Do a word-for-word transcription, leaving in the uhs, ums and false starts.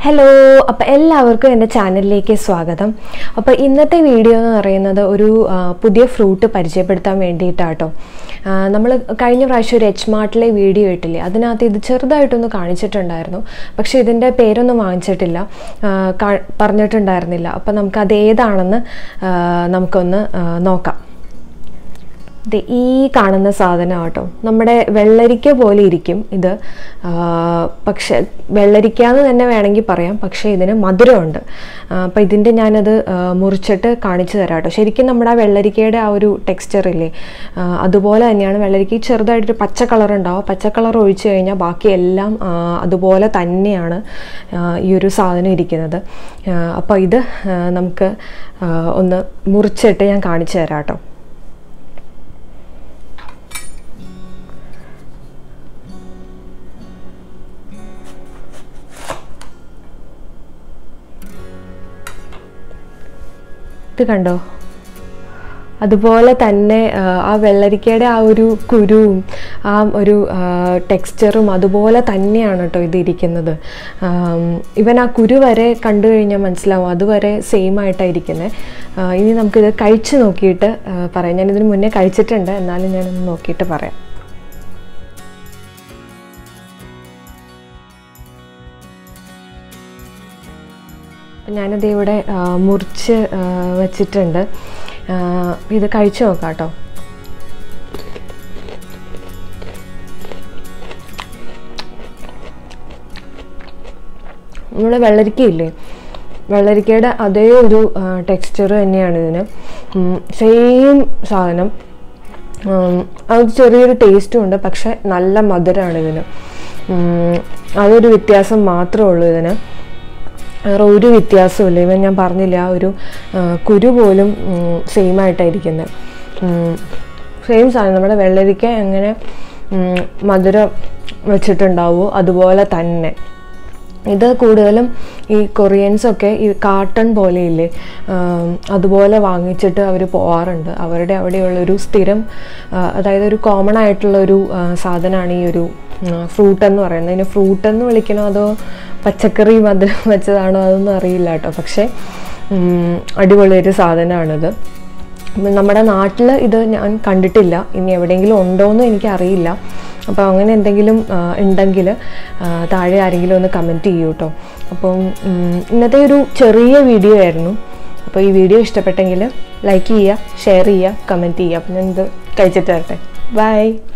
Hello, അപ്പോൾ എല്ലാവർക്കും എൻ്റെ ചാനലിലേക്ക് സ്വാഗതം. അപ്പോൾ ഇന്നത്തെ വീഡിയോ എന്ന് പറയുന്നത് ഒരു പുതിയ ഫ്രൂട്ട് പരിചയപ്പെടുത്താൻ വേണ്ടിയിട്ടാട്ടോ. നമ്മൾ കഴിഞ്ഞ പ്രാവശ്യം ഒരു എച്ച് മാർട്ടിലെ വീഡിയോ ഇട്ടില്ലേ, അതിനകത്ത് ഇത് ചെറുതായിട്ടൊന്ന് കാണിച്ചിട്ടുണ്ടായിരുന്നു. പക്ഷേ ഇതിൻ്റെ പേരൊന്നും വാങ്ങിച്ചിട്ടില്ല, പറഞ്ഞിട്ടുണ്ടായിരുന്നില്ല. അപ്പോൾ നമുക്കത് ഏതാണെന്ന് നമുക്കൊന്ന് നോക്കാം. ഈ കാണുന്ന സാധനം കേട്ടോ, നമ്മുടെ വെള്ളരിക്ക പോലെ ഇരിക്കും ഇത്. പക്ഷെ വെള്ളരിക്ക എന്ന് തന്നെ വേണമെങ്കിൽ പറയാം, പക്ഷേ ഇതിന് മധുരമുണ്ട്. അപ്പം ഇതിൻ്റെ ഞാനത് മുറിച്ചിട്ട് കാണിച്ചു തരാം കേട്ടോ. ശരിക്കും നമ്മുടെ ആ വെള്ളരിക്കയുടെ ആ ഒരു ടെക്സ്ചർ ഇല്ലേ, അതുപോലെ തന്നെയാണ്. വെള്ളരിക്ക ചെറുതായിട്ടൊരു പച്ച കളർ ഉണ്ടാവും. പച്ച കളർ ഒഴിച്ചു കഴിഞ്ഞാൽ ബാക്കിയെല്ലാം അതുപോലെ തന്നെയാണ് ഈ ഒരു സാധനം ഇരിക്കുന്നത്. അപ്പോൾ ഇത് നമുക്ക് ഒന്ന് മുറിച്ചിട്ട് ഞാൻ കാണിച്ചു തരാം കേട്ടോ. ഇത് കണ്ടോ, അതുപോലെ തന്നെ ആ വെള്ളരിക്കയുടെ ആ ഒരു കുരുവും ആ ഒരു ടെക്സ്ചറും അതുപോലെ തന്നെയാണ് കേട്ടോ ഇതിരിക്കുന്നത്. ഇവൻ ആ കുരു വരെ കണ്ടു കഴിഞ്ഞാൽ മനസ്സിലാവും, അതുവരെ സെയിം ആയിട്ടായിരിക്കുന്നത്. ഇനി നമുക്കിത് കഴിച്ച് നോക്കിയിട്ട് പറയാം. ഞാനിതിന് മുന്നേ കഴിച്ചിട്ടുണ്ട്, എന്നാലും ഞാനൊന്ന് നോക്കിയിട്ട് പറയാം. ഞാനത് ഇവിടെ മുറിച്ച് വച്ചിട്ടുണ്ട്. ഇത് കഴിച്ചു നോക്കാം കേട്ടോ. നമ്മുടെ വെള്ളരിക്കയില്ലേ, വെള്ളരിക്കയുടെ അതേ ഒരു ടെക്സ്ചർ തന്നെയാണ് ഇതിന്. സെയിം സാധനം. അത് ചെറിയൊരു ടേസ്റ്റും ഉണ്ട്, പക്ഷെ നല്ല മധുരമാണ് ഇതിന്. അതൊരു വ്യത്യാസം മാത്രമേ ഉള്ളൂ ഇതിന്, വേറെ ഒരു വ്യത്യാസമില്ല. ഇവൻ ഞാൻ പറഞ്ഞില്ല, ആ ഒരു കുരു പോലും സെയിം ആയിട്ടായിരിക്കുന്നത്. സെയിം സാധനം. നമ്മുടെ വെള്ളരിക്ക എങ്ങനെ മധുരം വെച്ചിട്ടുണ്ടാവുമോ അതുപോലെ തന്നെ. ഇത് കൂടുതലും ഈ കൊറിയൻസൊക്കെ ഈ കാട്ടൺ പോലെയില്ലേ, അതുപോലെ വാങ്ങിച്ചിട്ട് അവർ പോവാറുണ്ട്. അവരുടെ അവിടെയുള്ളൊരു സ്ഥിരം, അതായത് ഒരു കോമൺ ആയിട്ടുള്ളൊരു സാധനമാണ് ഈ ഒരു ഫ്രൂട്ട് എന്ന് പറയുന്നത്. ഇതിന് ഫ്രൂട്ട് എന്ന് വിളിക്കണോ അതോ പച്ചക്കറി മധുരം വെച്ചതാണോ അതൊന്നും അറിയില്ല കേട്ടോ. പക്ഷേ അടിപൊളിയൊരു സാധനമാണിത്. നമ്മുടെ നാട്ടിൽ ഇത് ഞാൻ കണ്ടിട്ടില്ല, ഇനി എവിടെയെങ്കിലും ഉണ്ടോയെന്ന് എനിക്കറിയില്ല. അപ്പോൾ അങ്ങനെ എന്തെങ്കിലും ഉണ്ടെങ്കിൽ താഴെ ആരെങ്കിലും ഒന്ന് കമൻറ്റ് ചെയ്യൂ കേട്ടോ. അപ്പം ഇന്നത്തെ ഒരു ചെറിയ വീഡിയോ ആയിരുന്നു. അപ്പോൾ ഈ വീഡിയോ ഇഷ്ടപ്പെട്ടെങ്കിൽ ലൈക്ക് ചെയ്യുക, ഷെയർ ചെയ്യുക, കമൻറ്റ് ചെയ്യുക. അപ്പം ഞാനിത് കഴിച്ചിട്ട് വരട്ടെ. ബൈ.